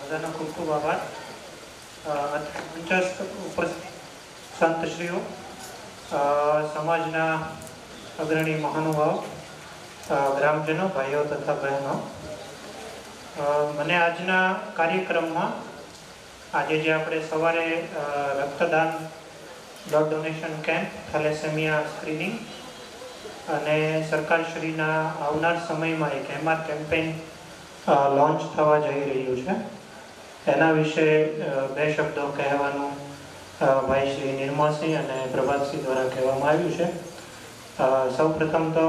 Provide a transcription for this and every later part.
બધાનો ખૂબ ખૂબ આભાર. મંચસ્થ ઉપસ્થિત સંતશ્રીઓ, સમાજના અગ્રણી મહાનુભાવ, ગ્રામજનો, ભાઈઓ તથા બહેનો, મને આજના કાર્યક્રમમાં આજે જે આપણે સવારે રક્તદાન, blood donation camp, thalassaemia screening અને સરકારશ્રીના આવનાર સમયમાં એક એમઆર કેમ્પેઇન લોન્ચ થવા જઈ રહ્યું છે, એના વિશે બે શબ્દો કહેવાનું ભાઈ શ્રી નિર્મળસિંહ અને પ્રભાતસિંહ દ્વારા કહેવામાં આવ્યું છે. સૌ પ્રથમ તો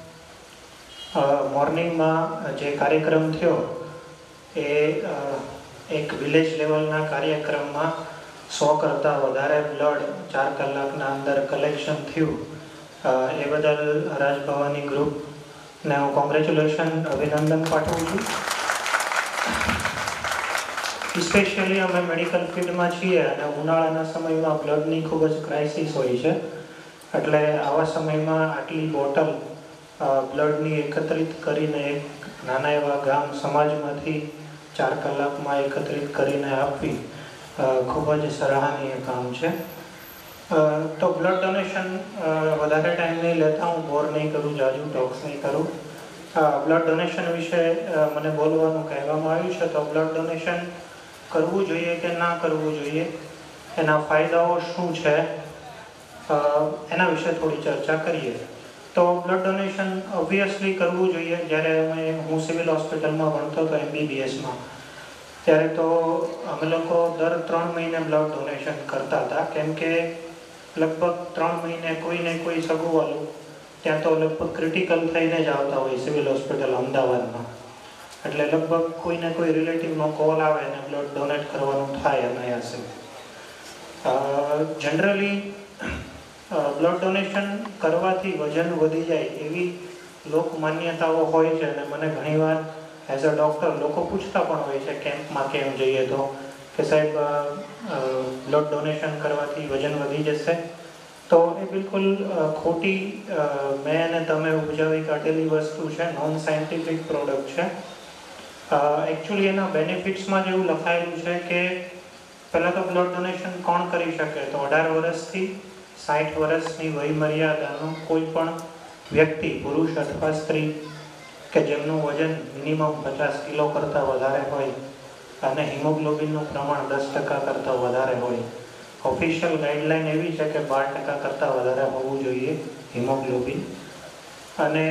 મોર્નિંગમાં જે કાર્યક્રમ થયો એ એક વિલેજ લેવલના કાર્યક્રમમાં 100 કરતાં વધારે બ્લડ 4 કલાકના અંદર કલેક્શન થયું. એ બદલ રાજભવાની ગ્રુપને હું કોંગ્રેચ્યુલેશન, અભિનંદન પાઠવું છું. સ્પેશિયલી અમે મેડિકલ ફિલ્ડમાં છીએ અને ઉનાળાના સમયમાં બ્લડની ખૂબ જ ક્રાઇસિસ હોય છે, એટલે આવા સમયમાં આટલી બોટલ બ્લડની એકત્રિત કરીને એક નાના એવા ગામ સમાજમાંથી 4 કલાકમાં એકત્રિત કરીને આપવી ખૂબ જ સરાહનીય કામ છે. તો બ્લડ ડોનેશન વધારે ટાઈમ નહીં લેતા, હું બોર નહીં કરું, જાજુ ટોક્સ નહીં કરું. બ્લડ ડોનેશન વિશે મને બોલવાનું કહેવામાં આવ્યું છે, તો બ્લડ ડોનેશન કરવું જોઈએ કે ના કરવું જોઈએ, એના ફાયદાઓ શું છે, એના વિશે થોડી ચર્ચા કરીએ. તો બ્લડ ડોનેશન ઓબ્વિયસલી કરવું જોઈએ. જ્યારે હું સિવિલ હોસ્પિટલમાં ભણતો હતો MBBSમાં, ત્યારે તો અમે લોકો દર 3 મહિને બ્લડ ડોનેશન કરતા હતા, કેમ કે લગભગ 3 મહિને કોઈને કોઈ સગુવાલું ત્યાં તો લગભગ ક્રિટિકલ થઈને જ આવતા હોય સિવિલ હોસ્પિટલ અમદાવાદમાં, એટલે લગભગ કોઈને કોઈ રિલેટિવનો કોલ આવે અને બ્લડ ડોનેટ કરવાનું થાય અનાયાસે. જનરલી બ્લડ ડોનેશન કરવાથી વજન વધી જાય એવી લોક માન્યતાઓ હોય છે, અને મને ઘણીવાર એઝ અ ડૉક્ટર લોકો પૂછતા પણ હોય છે કેમ્પમાં કેમ જઈએ તો, કે સાહેબ બ્લડ ડોનેશન કરવાથી વજન વધી જશે. તો એ બિલકુલ ખોટી મેં અને તમે ઉપજાવી કાઢેલી વસ્તુ છે, નોન સાયન્ટિફિક પ્રોડક્ટ છે. એકચ્યુઅલી એના બેનિફિટ્સમાં જેવું લખાયેલું છે કે પહેલાં તો બ્લડ ડોનેશન કોણ કરી શકે, તો 18 વર્ષથી 60 વર્ષની વયમર્યાદાનો કોઈ પણ વ્યક્તિ, પુરુષ અથવા સ્ત્રી, કે જેમનું વજન મિનિમમ 50 કિલો કરતાં વધારે હોય અને હિમોગ્લોબિનનું પ્રમાણ 10% કરતાં વધારે હોય. ઓફિશિયલ ગાઈડલાઈન એવી છે કે 12% કરતાં વધારે હોવું જોઈએ હિમોગ્લોબિન, અને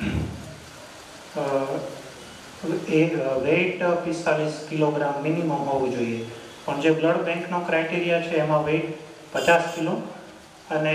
એ વેઇટ 45 કિલોગ્રામ મિનિમમ હોવું જોઈએ. પણ જે બ્લડ બેંકનો ક્રાઇટેરિયા છે એમાં વેઇટ 50 કિલો અને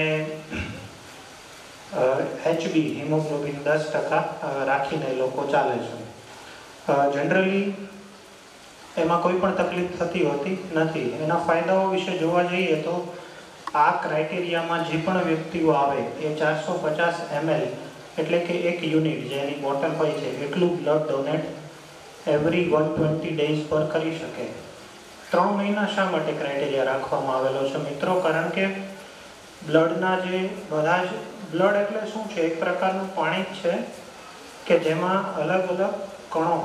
HB હિમોગ્લોબિન 10% રાખીને લોકો ચાલે છે. જનરલી એમાં કોઈ પણ તકલીફ થતી હોતી નથી. એના ફાયદાઓ વિશે જોવા જઈએ તો આ ક્રાઇટેરિયામાં જે પણ વ્યક્તિઓ આવે એ 450 ml એટલે કે 1 યુનિટ જે એની બોટલ હોય છે એટલું બ્લડ ડોનેટ એવરી 120 ડેઝ પર કરી શકે. 3 મહિના શા માટે ક્રાઇટેરિયા રાખવામાં આવેલો છે મિત્રો? કારણ કે બ્લડના જે બધા જ બ્લડ એટલે શું છે? એક પ્રકારનું પાણી જ છે કે જેમાં અલગ અલગ કણો,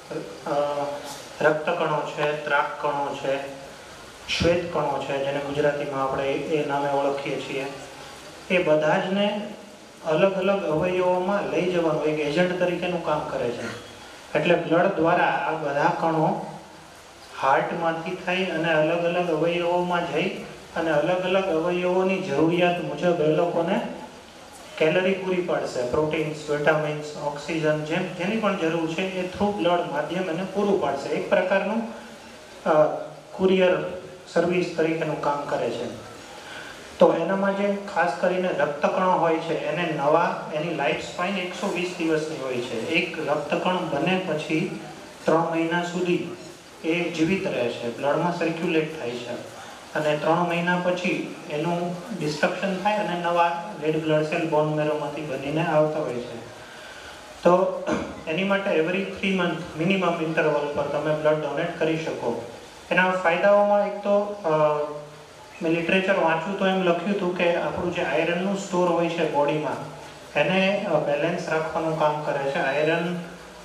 રક્તકણો છે, ત્રાક કણો છે, શ્વેત કણો છે, જેને ગુજરાતીમાં આપણે એ નામે ઓળખીએ છીએ, એ બધા જને અલગ અલગ અવયવોમાં લઈ જવાનું એક એજન્ટ તરીકેનું કામ કરે છે. એટલે બ્લડ દ્વારા આ બધા કણો હાર્ટમાંથી થઈ અને અલગ અલગ અવયવોમાં જઈ અને અલગ અલગ અવયવોની જરૂરિયાત મુજબ એ લોકોને કેલરી પૂરી પાડશે. પ્રોટીન્સ, વિટામિન્સ, ઓક્સિજન, જેની પણ જરૂર છે એ થ્રુ બ્લડ માધ્યમ એને પૂરું પાડશે. એક પ્રકારનું કુરિયર સર્વિસ તરીકેનું કામ કરે છે. તો એનામાં જે ખાસ કરીને રક્તકણો હોય છે એને એની લાઈફ સ્પાન 120 દિવસની હોય છે. એક રક્તકણ બને પછી 3 મહિના સુધી એ જીવિત રહે છે, બ્લડમાં સર્ક્યુલેટ થાય છે, અને 3 મહિના પછી એનું ડિસ્ટ્રક્શન થાય અને નવા રેડ બ્લડ સેલ બોન મેરોમાંથી બનીને આવતા હોય છે. તો એની માટે એવરી 3 મંથ મિનિમમ ઇન્ટરવલ પર તમે બ્લડ ડોનેટ કરી શકો. એના ફાયદાઓમાં એક તો મેં લિટરેચર વાંચ્યું તો એમ લખ્યું હતું કે આપણું જે આયરનનું સ્ટોર હોય છે બોડીમાં એને બેલેન્સ રાખવાનું કામ કરે છે. આયરન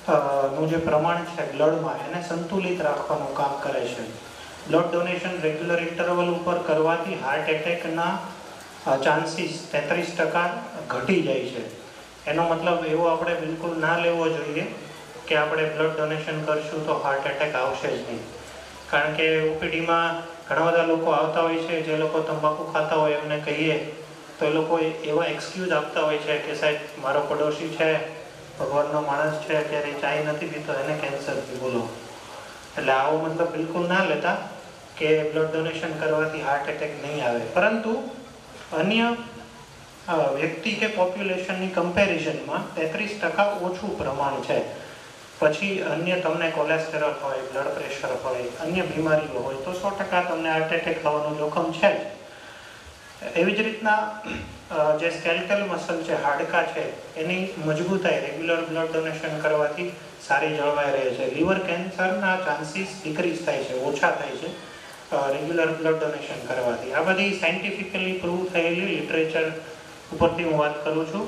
નું જે પ્રમાણ છે બ્લડમાં એને સંતુલિત રાખવાનું કામ કરે છે. બ્લડ ડોનેશન રેગ્યુલર ઇન્ટરવલ ઉપર કરવાથી હાર્ટ એટેકના ચાન્સીસ 33% ઘટી જાય છે. એનો મતલબ એવો આપણે બિલકુલ ના લેવો જોઈએ કે આપણે બ્લડ ડોનેશન કરશું તો હાર્ટ એટેક આવશે જ નહીં. કારણ કે ઓપીડીમાં ઘણા બધા લોકો આવતા હોય છે, જે લોકો તંબાકુ ખાતા હોય એમને કહીએ તો એ લોકો એવા એક્સક્યુઝ આપતા હોય છે કે સાહેબ મારો પડોશી છે, ભગવાનનો માણસ છે, અત્યારે ચાય નથી પીતો, એને કેન્સર થયું, બોલો. એટલે આવો મતલબ બિલકુલ ના લેતા કે બ્લડ ડોનેશન કરવાથી હાર્ટ એટેક નહીં આવે. પરંતુ અન્ય વ્યક્તિ કે પોપ્યુલેશનની કમ્પેરિઝનમાં 33% ઓછું પ્રમાણ છે. પછી અન્ય તમને કોલેસ્ટેરોલ હોય, બ્લડ પ્રેશર હોય, અન્ય બીમારીઓ હોય તો 100% તમને હાર્ટ એટેક થવાનું જોખમ છે જ. એવી જ રીતના જે સ્કેલ્ટલ મસલ છે, હાડકા છે, એની મજબૂતાઈ રેગ્યુલર બ્લડ ડોનેશન કરવાથી સારી જળવાઈ રહે છે. લીવર કેન્સરના ચાન્સીસ ડિક્રીઝ થાય છે, ઓછા થાય છે રેગ્યુલર બ્લડ ડોનેશન કરવાથી. આ બધી સાયન્ટિફિકલી પ્રૂવ થયેલી લિટરેચર ઉપરથી હું વાત કરું છું.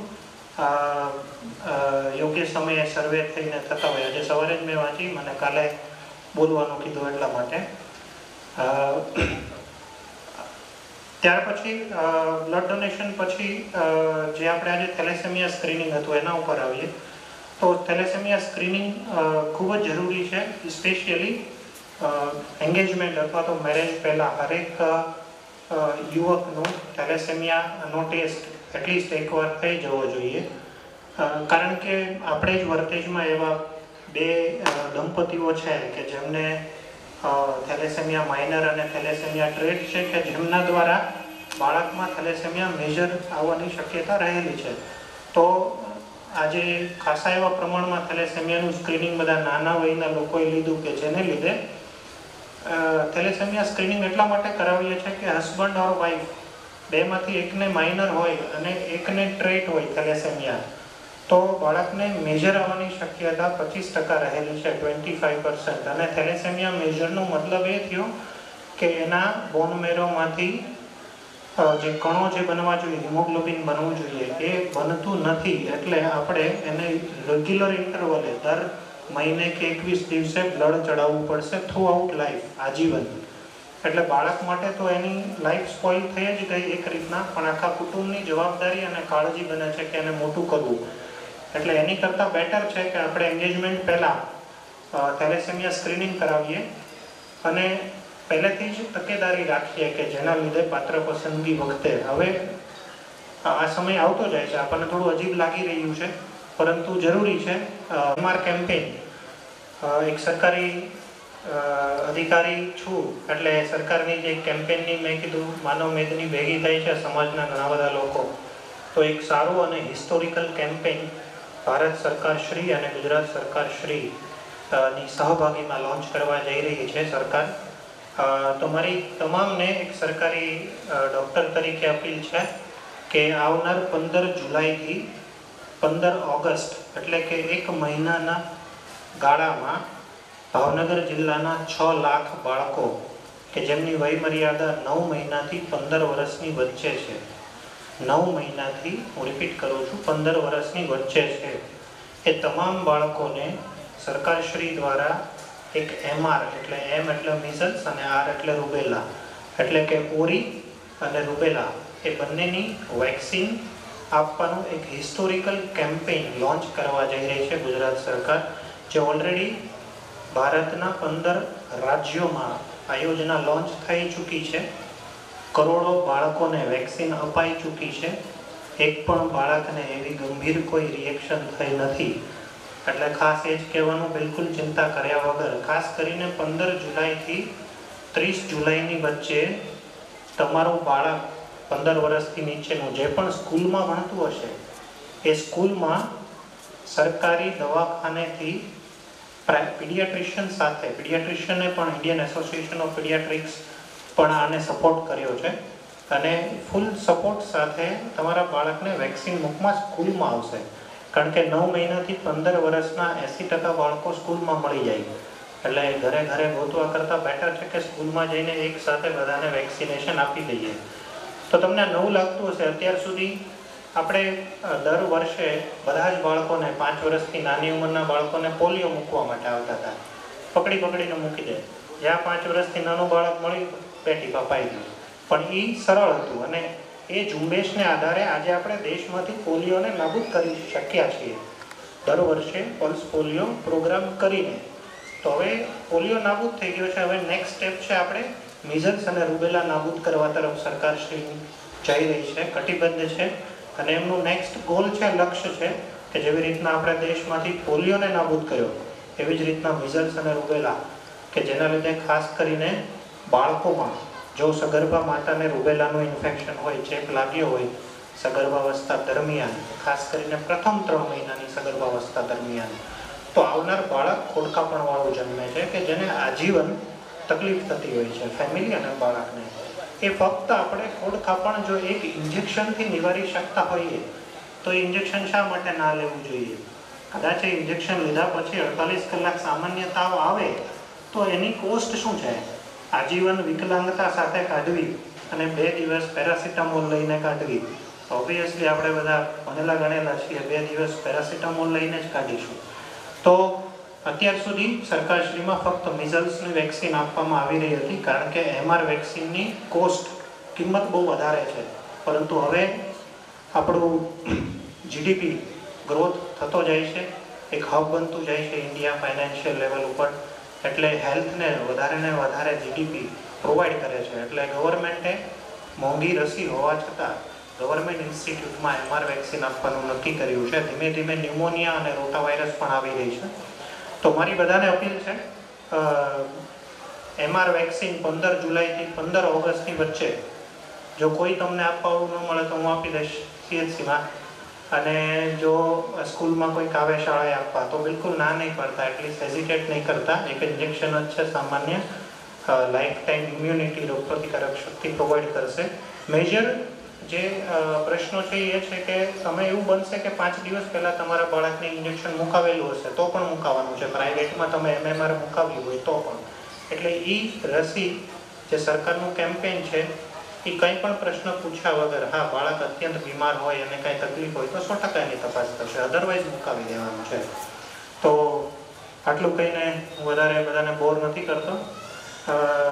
યોગ્ય સમયે સર્વે થઈને થતા હોય. આજે સવારે જ મેં વાંચી, મને કાલે બોલવાનું કીધું એટલા માટે. ત્યાર પછી બ્લડ ડોનેશન પછી જે આપણે આજે થેલેસેમિયા સ્ક્રીનિંગ હતું એના ઉપર આવીએ તો થેલેસેમિયા સ્ક્રીનિંગ ખૂબ જ જરૂરી છે. સ્પેશિયલી એન્ગેજમેન્ટ અથવા તો મેરેજ પહેલાં હરેક યુવકનું થેલેસેમિયાનો ટેસ્ટ એટલીસ્ટ એકવાર થઈ જવો જોઈએ. કારણ કે આપણે જ વર્તેજમાં એવા બે દંપતીઓ છે કે જેમને થેલેસેમિયા માઇનર અને થેલેસેમિયા ટ્રેટ છે, કે જેમના દ્વારા બાળકમાં થેલેસેમિયા મેજર આવવાની શક્યતા રહેલી છે. તો આજે ખાસા એવા પ્રમાણમાં થેલેસેમિયાનું સ્ક્રીનિંગ બધા નાના વયના લોકોએ લીધું કે જેને લીધે થેલેસેમિયા સ્ક્રીનિંગ એટલા માટે કરાવીએ છીએ કે હસબન્ડ ઓર વાઈફ બેમાંથી એકને માઇનર હોય અને એકને ટ્રેટ હોય થેલેસેમિયા, તો બાળકને મેજર આવવાની શક્યતા 25% રહેલી છે, 25%. અને થેલેસેમિયા મેજરનો મતલબ એ થયો કે એના બોન મેરોમાંથી જે કણો જે બનવા જોઈએ, હિમોગ્લોબિન બનવું જોઈએ, એ બનતું નથી. એટલે આપણે એને રેગ્યુલર ઇન્ટરવલે દર મહિને કે 21 દિવસે બ્લડ ચડાવવું પડશે થ્રુ આઉટ લાઈફ, આજીવન. એટલે બાળક માટે તો એની લાઈફ સ્પોઇલ થઈ જ ગઈ એક રીતના, પણ આખા કુટુંબની જવાબદારી અને કાળજી બને છે કે એને મોટું કરવું. એટલે એની કરતાં બેટર છે કે આપણે એન્ગેજમેન્ટ પહેલાં થેલેસેમિયા સ્ક્રીનિંગ કરાવીએ અને પહેલેથી જ તકેદારી રાખીએ કે જેના લીધે પાત્ર પસંદગી વખતે, હવે આ સમય આવતો જાય છે, આપણને થોડું અજીબ લાગી રહ્યું છે પરંતુ જરૂરી છે. MR કેમ્પેઇન, એક સરકારી અધિકારી છું એટલે સરકારની જે કેમ્પેઇનની મેં કીધું માનવ મેદની ભેગી થઈ છે સમાજના ઘણા બધા લોકો, તો એક સારું અને હિસ્ટોરિકલ કેમ્પેઇન ભારત સરકાર શ્રી અને ગુજરાત સરકાર શ્રી ની સહભાગીમાં લોન્ચ કરવા જઈ રહી છે સરકાર. તો મારી તમામને એક સરકારી ડૉક્ટર તરીકે અપીલ છે કે આવનાર 15 જુલાઈથી 15 ઓગસ્ટ એટલે કે એક મહિનાના ગાળામાં ભાવનગર જિલ્લાના 6 લાખ બાળકો કે જેમની વયમર્યાદા 9 મહિનાથી 15 વર્ષની વચ્ચે છે, 9 મહિનાથી, હું રિપીટ કરું છું, 15 વર્ષની વચ્ચે છે, એ તમામ બાળકોને સરકારશ્રી દ્વારા એક MR એટલે M એટલે મિઝલ્સ અને R એટલે રૂબેલા એટલે કે ઓરી અને રૂબેલા એ બંનેની વેક્સિન આપવાનું એક હિસ્ટોરિકલ કેમ્પેઇન લોન્ચ કરવા જઈ રહી છે ગુજરાત સરકાર, જે ઓલરેડી ભારતના 15 રાજ્યોમાં આ યોજના લોન્ચ થઈ ચૂકી છે. કરોડો બાળકોને વેક્સિન અપાઈ ચૂકી છે. એક પણ બાળકને એવી ગંભીર કોઈ રિએક્શન થઈ નથી. એટલે ખાસ એ જ કહેવાનું, બિલકુલ ચિંતા કર્યા વગર, ખાસ કરીને 15 જુલાઈથી 30 જુલાઈની વચ્ચે તમારું બાળક 15 વર્ષથી નીચેનું જે પણ સ્કૂલમાં ભણતું હશે એ સ્કૂલમાં સરકારી દવાખાનેથી પીડિયાટ્રિશિયન સાથે, પીડિયાટ્રિશિયને પણ ઇન્ડિયન એસોસિએશન ઓફ પીડિયાટ્રિક્સ પણ આને સપોર્ટ કર્યો છે અને ફૂલ સપોર્ટ સાથે તમારા બાળકને વેક્સિન મુકમાં સ્કૂલમાં આવશે. કારણ કે 9 મહિનાથી 15 વર્ષના 80% બાળકો સ્કૂલમાં મળી જાય. એટલે ઘરે ઘરે ગોતવા કરતાં બેટર છે કે સ્કૂલમાં જઈને એક સાથે બધાને વેક્સિનેશન આપી દઈએ. તો તમને નવું લાગતું હશે, અત્યાર સુધી આપણે દર વર્ષે બધા જ બાળકોને 5 વર્ષથી નાની ઉંમરના બાળકોને પોલિયો મૂકવા માટે આવતા હતા. પકડીને મૂકી દે, જ્યાં 5 વર્ષથી નાનું બાળક મળી પેટી પપાઈ ગયું. પણ એ સરળ હતું અને એ ઝુંબેશને આધારે આજે આપણે દેશમાંથી પોલિયોને નાબૂદ કરી શક્યા છીએ દર વર્ષે પલ્સ પોલિયો પ્રોગ્રામ કરીને. તો હવે પોલિયો નાબૂદ થઈ ગયો છે. હવે નેક્સ્ટ સ્ટેપ છે આપણે મિઝલ્સ અને રૂબેલા નાબૂદ કરવા તરફ સરકાર શ્રી જઈ રહી છે, કટિબદ્ધ છે. અને એમનું નેક્સ્ટ ગોલ છે, લક્ષ્ય છે કે જેવી રીતના આપણે દેશમાંથી પોલિયોને નાબૂદ કર્યો એવી જ રીતના મિઝલ્સ અને રૂબેલા કે જેના લીધે ખાસ કરીને બાળકોમાં જો સગર્ભા માતાને રૂબેલાનું ઇન્ફેક્શન હોય, ચેપ લાગ્યો હોય સગર્ભાવસ્થા દરમિયાન, ખાસ કરીને પ્રથમ 3 મહિનાની સગર્ભાવસ્થા દરમિયાન, તો આવનાર બાળક ખોડખાપણવાળું જન્મે છે કે જેને આજીવન તકલીફ થતી હોય છે ફેમિલી અને બાળકને. એ ફક્ત આપણે ખોડખાપણ જો એક ઇન્જેક્શનથી નિવારી શકતા હોઈએ તો એ ઇન્જેક્શન શા માટે ના લેવું જોઈએ? કદાચ એ ઇન્જેક્શન લીધા પછી 48 કલાક સામાન્ય તાવ આવે તો એની કોસ્ટ શું છે? આજીવન વિકલાંગતા સાથે કાઢવી અને 2 દિવસ પેરાસિટામોલ લઈને કાઢવી. ઓબ્વિયસલી આપણે બધા ભણેલા ગણેલા છીએ, 2 દિવસ પેરાસિટામોલ લઈને જ કાઢીશું. તો અત્યાર સુધી સરકારશ્રીમાં ફક્ત મિઝલ્સની વેક્સિન આપવામાં આવી રહી હતી કારણ કે MR વેક્સિનની કોસ્ટ કિંમત બહુ વધારે છે. પરંતુ હવે આપણું GDP ગ્રોથ થતો જાય છે, એક હબ બનતું જાય છે ઇન્ડિયા ફાઇનાન્શિયલ લેવલ ઉપર. એટલે હેલ્થને વધારે GDP પ્રોવાઈડ કરે છે. એટલે ગવર્મેન્ટે મોંઘી રસી હોવા છતાં ગવર્મેન્ટ ઇન્સ્ટિટ્યૂટમાં MR વેક્સિન આપવાનું નક્કી કર્યું છે. ધીમે ધીમે ન્યુમોનિયા અને રોટાવાયરસ પણ આવી રહી છે. તો મારી બધાને અપીલ છે, MR વેક્સિન 15 જુલાઈથી 15 ઓગસ્ટની વચ્ચે જો કોઈ તમને આપવાનું ન મળે તો હું આપી દઈશ CHCમાં. અને જો સ્કૂલમાં કોઈ કાવે શાળાએ આપવા તો બિલકુલ ના નહીં પડતા, એટલીસ્ટ હેઝિટેટ નહીં કરતા. એક ઇન્જેક્શન જ છે સામાન્ય, લાઈફ ટાઈમ ઇમ્યુનિટી, રોગપ્રતિકારક શક્તિ પ્રોવાઈડ કરશે. મેજર જે પ્રશ્નો છે એ છે કે તમે એવું બનશે કે 5 દિવસ પહેલાં તમારા બાળકને ઇન્જેક્શન મુકાવેલું હશે તો પણ મુકાવવાનું છે. પ્રાઇવેટમાં તમે MMR મુકાવ્યું હોય તો પણ. એટલે એ રસી જે સરકારનું કેમ્પેન છે એ કંઈ પણ પ્રશ્ન પૂછ્યા વગર, હા બાળક અત્યંત બીમાર હોય અને કાંઈ તકલીફ હોય તો 100% એની તપાસ થશે, અધરવાઇઝ મુકાવી દેવાનું છે. તો આટલું કહીને હું વધારે બધાને બોર નથી કરતો.